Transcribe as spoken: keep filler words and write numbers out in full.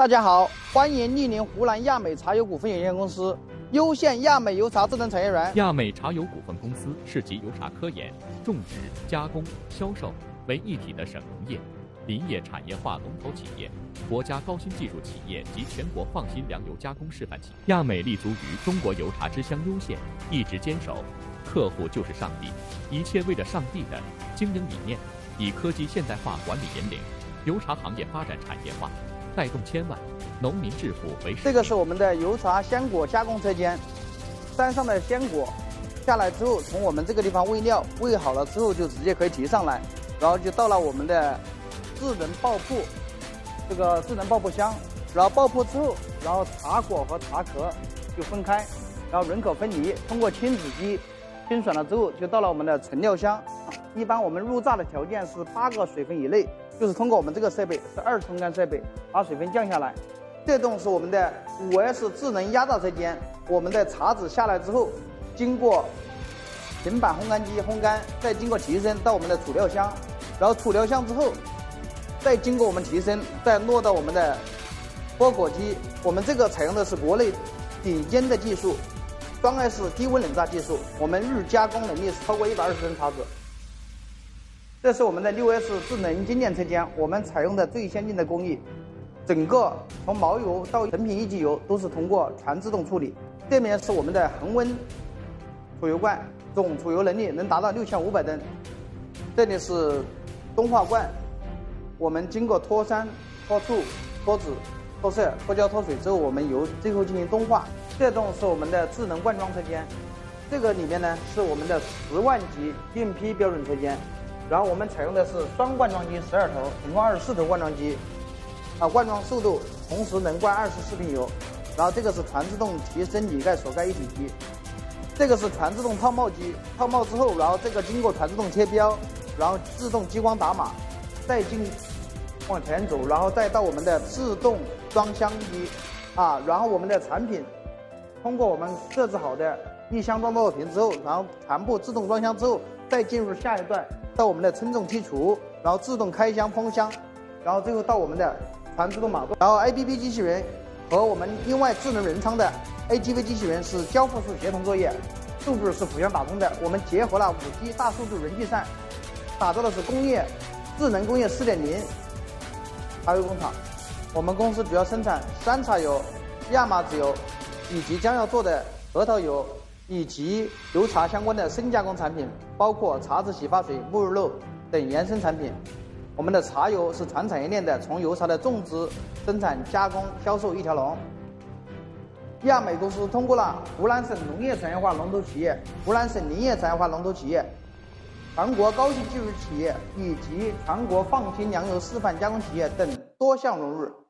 大家好，欢迎莅临湖南亚美茶油股份有限公司优县亚美油茶智能产业园。 亚美茶油股份公司是集油茶科研、种植、加工、销售为一体的省农业、林业产业化龙头企业，国家高新技术企业及全国放心粮油加工示范企业。亚美立足于中国油茶之乡优县，一直坚守客户就是上帝，一切为着上帝的经营理念，以科技现代化管理引领油茶行业发展产业化，带动千万农民致富为使命。 这个是我们的油茶鲜果加工车间，山上的鲜果下来之后，从我们这个地方喂料，喂好了之后就直接可以提上来，然后就到了我们的智能爆铺，这个智能爆铺箱，然后爆铺之后，然后茶果和茶壳就分开，然后人口分离，通过亲子机清爽了之后，就到了我们的存料箱。一般我们入榨的条件是八个水分以内，就是通过我们这个设备是二冲干设备，把水分降下来。这栋是我们的五 S 智能压榨车间，我们的茶籽下来之后，经过平板烘干机烘干，再经过提升到我们的储料箱，然后储料箱之后，再经过我们提升，再落到我们的剥果机。我们这个采用的是国内顶尖的技术，双 S 低温冷榨技术，我们日加工能力是超过一百二十吨茶籽。这是我们的六 S 智能精炼车间，我们采用的最先进的工艺，整个从毛油到成品一级油都是通过全自动处理。这面是我们的恒温储油罐，总储油能力能达到六千五百吨。这里是东化罐，我们经过脱酸、脱醋、脱脂、脱色、脱胶、脱水之后，我们油最后进行东化。这栋是我们的智能灌装车间，这个里面呢是我们的十万级应批标准车间。然后我们采用的是双灌装机十二头，总共二十四头灌装机，啊，灌装速度同时能灌二十四瓶油。然后这个是全自动提升里盖锁盖一体机，这个是全自动套帽机，套帽之后，然后这个经过全自动切标，然后自动激光打码，再进往前走，然后再到我们的自动装箱机，啊，然后我们的产品通过我们设置好的一箱装多少瓶之后，然后全部自动装箱之后，再进入下一段。到我们的称重剔除，然后自动开箱封箱，然后最后到我们的全自动码动，然后 A P P 机器人和我们另外智能人仓的 A G V 机器人是交互式协同作业，数据是互相打通的。我们结合了 五 G 大数据云计算，打造的是工业智能工业 四点零 茶油工厂。我们公司主要生产山茶油、亚麻籽油，以及将要做的核桃油。以及油茶相关的深加工产品，包括茶籽洗发水、沐浴露等延伸产品。我们的茶油是全产业链的，从油茶的种植、生产、加工、销售一条龙。亚美公司通过了湖南省农业产业化龙头企业、湖南省林业产业化龙头企业、全国高新技术企业以及全国放心粮油示范加工企业等多项荣誉。